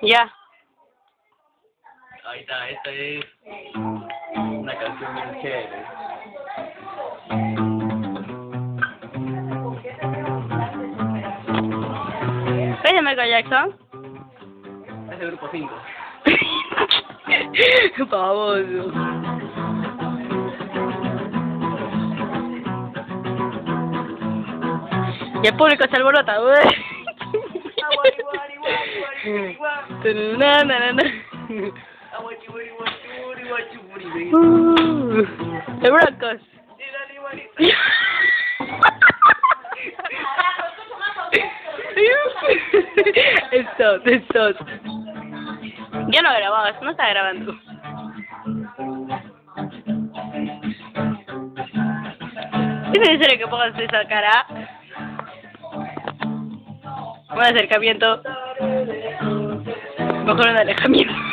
Ya. Ahí está, esta es una canción bien chévere. ¿Es de Michael Jackson? Es del grupo 5. Baboso. Y el público se alborota, güey. El Broncos. Esto. Ya no grababas, no estaba grabando. ¿Es necesario que pongas esa cara? Un acercamiento. Mejor un alejamiento.